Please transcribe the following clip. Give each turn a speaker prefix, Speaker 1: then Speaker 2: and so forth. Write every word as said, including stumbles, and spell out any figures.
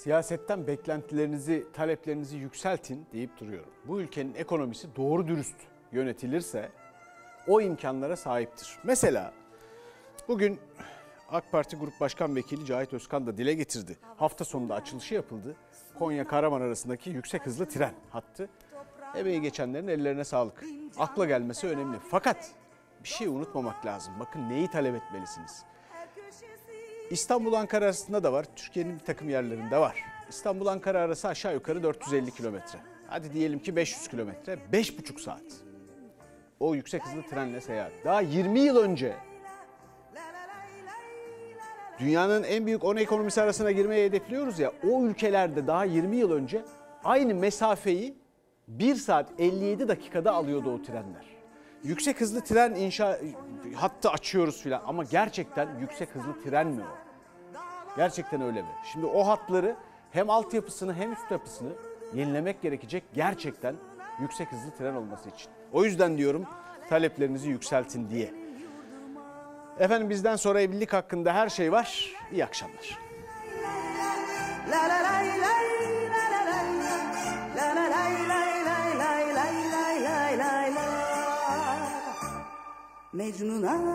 Speaker 1: Siyasetten beklentilerinizi, taleplerinizi yükseltin deyip duruyorum. Bu ülkenin ekonomisi doğru dürüst yönetilirse o imkanlara sahiptir. Mesela bugün AK Parti Grup Başkan Vekili Cahit Özkan da dile getirdi. Hafta sonunda açılışı yapıldı. Konya-Karaman arasındaki yüksek hızlı tren hattı. Emeği geçenlerin ellerine sağlık. Akla gelmesi önemli. Fakat bir şey unutmamak lazım. Bakın neyi talep etmelisiniz? İstanbul-Ankara arasında da var. Türkiye'nin bir takım yerlerinde var. İstanbul-Ankara arası aşağı yukarı dört yüz elli kilometre. Hadi diyelim ki beş yüz kilometre. beş buçuk saat. O yüksek hızlı trenle seyahat. Daha yirmi yıl önce dünyanın en büyük on ekonomisi arasına girmeyi hedefliyoruz ya. O ülkelerde daha yirmi yıl önce aynı mesafeyi bir saat elli yedi dakikada alıyordu o trenler. Yüksek hızlı tren inşa hattı açıyoruz filan ama gerçekten yüksek hızlı tren mi o? Gerçekten öyle mi? Şimdi o hatları hem altyapısını hem üst yapısını yenilemek gerekecek gerçekten yüksek hızlı tren olması için. O yüzden diyorum taleplerinizi yükseltin diye. Efendim bizden sonra evlilik hakkında her şey var. İyi akşamlar.
Speaker 2: Mecnun'a